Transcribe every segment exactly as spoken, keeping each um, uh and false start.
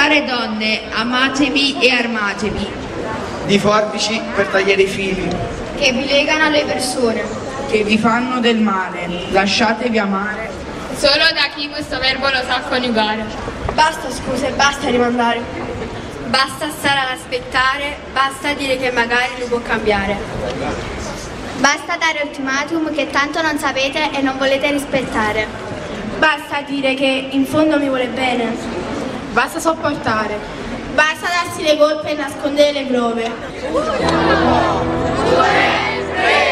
Care donne, amatevi e armatevi. Di forbici per tagliare i fili che vi legano alle persone, che vi fanno del male. Lasciatevi amare solo da chi questo verbo lo sa coniugare. Basta scuse, basta rimandare. Basta stare ad aspettare, basta dire che magari lui può cambiare. Basta dare ultimatum che tanto non sapete e non volete rispettare. Basta dire che in fondo mi vuole bene. Basta sopportare. Basta darsi le colpe e nascondere le prove. Uno, due, tre.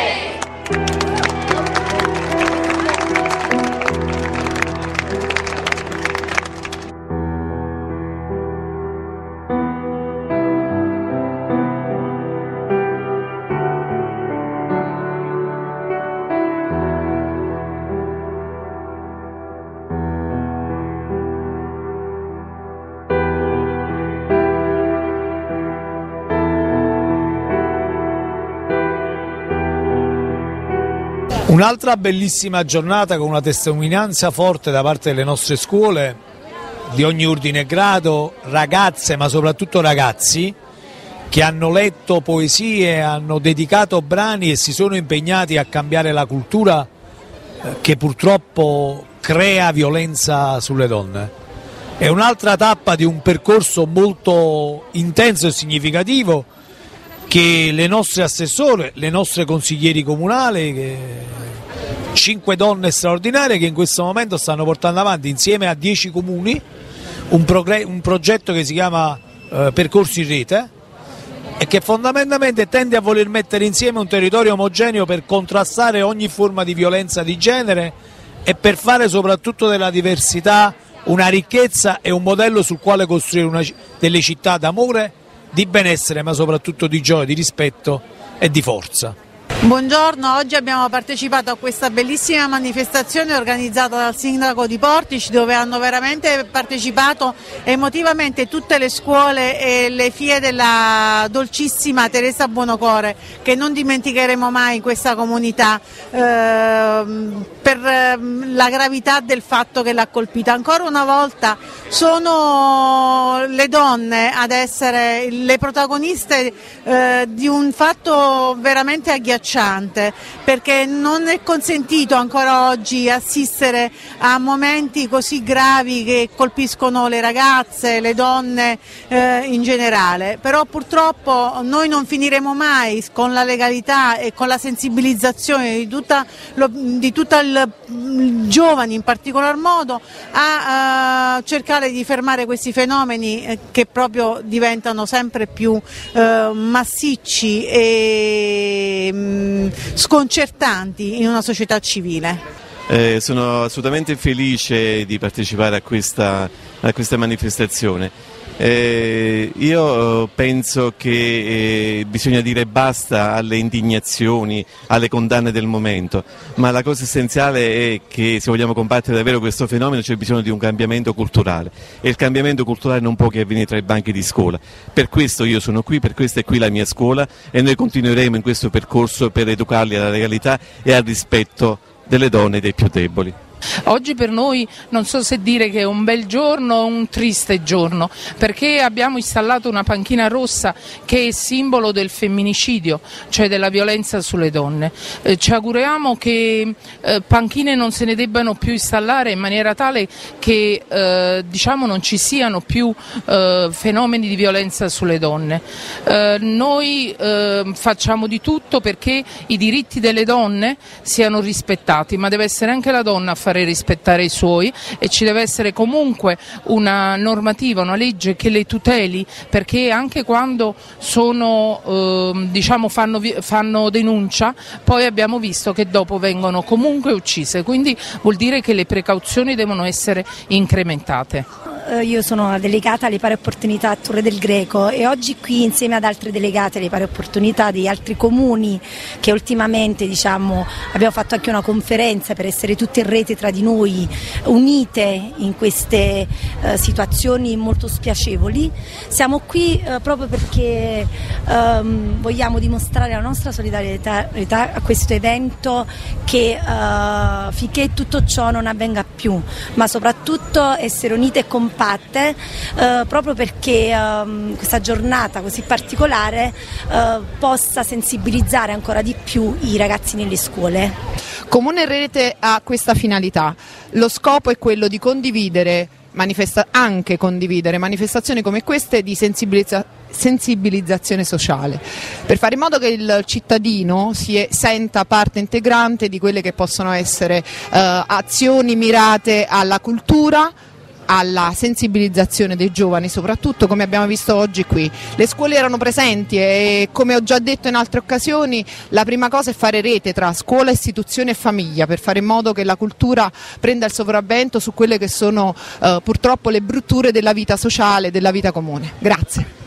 Un'altra bellissima giornata con una testimonianza forte da parte delle nostre scuole, di ogni ordine e grado, ragazze ma soprattutto ragazzi che hanno letto poesie, hanno dedicato brani e si sono impegnati a cambiare la cultura che purtroppo crea violenza sulle donne. È un'altra tappa di un percorso molto intenso e significativo che le nostre assessore, le nostre consiglieri comunali, che... cinque donne straordinarie che in questo momento stanno portando avanti insieme a dieci comuni un, un progetto che si chiama eh, Percorsi in Rete e che fondamentalmente tende a voler mettere insieme un territorio omogeneo per contrastare ogni forma di violenza di genere e per fare soprattutto della diversità una ricchezza e un modello sul quale costruire una, delle città d'amore, di benessere ma soprattutto di gioia, di rispetto e di forza. Buongiorno, oggi abbiamo partecipato a questa bellissima manifestazione organizzata dal sindaco di Portici, dove hanno veramente partecipato emotivamente tutte le scuole e le figlie della dolcissima Teresa Buonocore, che non dimenticheremo mai in questa comunità eh, per la gravità del fatto che l'ha colpita. Ancora una volta sono le donne ad essere le protagoniste eh, di un fatto veramente agghiacciante, perché non è consentito ancora oggi assistere a momenti così gravi che colpiscono le ragazze, le donne eh, in generale, però purtroppo noi non finiremo mai con la legalità e con la sensibilizzazione di tutta lo, di tutti i giovani in particolar modo a, a cercare di fermare questi fenomeni eh, che proprio diventano sempre più eh, massicci e sconcertanti in una società civile. Eh, sono assolutamente felice di partecipare a questa, a questa manifestazione. Eh, io penso che eh, bisogna dire basta alle indignazioni, alle condanne del momento, ma la cosa essenziale è che se vogliamo combattere davvero questo fenomeno c'è bisogno di un cambiamento culturale e il cambiamento culturale non può che avvenire tra i banchi di scuola. Per questo io sono qui, per questo è qui la mia scuola e noi continueremo in questo percorso per educarli alla legalità e al rispetto delle donne e dei più deboli. Oggi per noi non so se dire che è un bel giorno o un triste giorno, perché abbiamo installato una panchina rossa che è simbolo del femminicidio, cioè della violenza sulle donne. Eh, ci auguriamo che eh, panchine non se ne debbano più installare in maniera tale che eh, diciamo non ci siano più eh, fenomeni di violenza sulle donne. Eh, noi eh, facciamo di tutto perché i diritti delle donne siano rispettati, ma deve essere anche la donna a fare rispettare i suoi e ci deve essere comunque una normativa, una legge che le tuteli, perché anche quando sono, eh, diciamo fanno, fanno denuncia, poi abbiamo visto che dopo vengono comunque uccise, quindi vuol dire che le precauzioni devono essere incrementate. Io sono delegata alle pari opportunità a Torre del Greco e oggi qui insieme ad altre delegate alle pari opportunità di altri comuni che ultimamente diciamo, abbiamo fatto anche una conferenza per essere tutte in rete tra di noi, unite in queste eh, situazioni molto spiacevoli. Siamo qui eh, proprio perché ehm, vogliamo dimostrare la nostra solidarietà a questo evento che eh, finché tutto ciò non avvenga più, ma soprattutto essere unite e comprendere compatte eh, proprio perché eh, questa giornata così particolare eh, possa sensibilizzare ancora di più i ragazzi nelle scuole. Comune Rete ha questa finalità, lo scopo è quello di condividere, manifesta- anche condividere manifestazioni come queste di sensibilizza- sensibilizzazione sociale, per fare in modo che il cittadino si senta parte integrante di quelle che possono essere eh, azioni mirate alla cultura, alla sensibilizzazione dei giovani, soprattutto come abbiamo visto oggi qui. Le scuole erano presenti e, come ho già detto in altre occasioni, la prima cosa è fare rete tra scuola, istituzione e famiglia per fare in modo che la cultura prenda il sopravvento su quelle che sono eh, purtroppo le brutture della vita sociale, della vita comune. Grazie.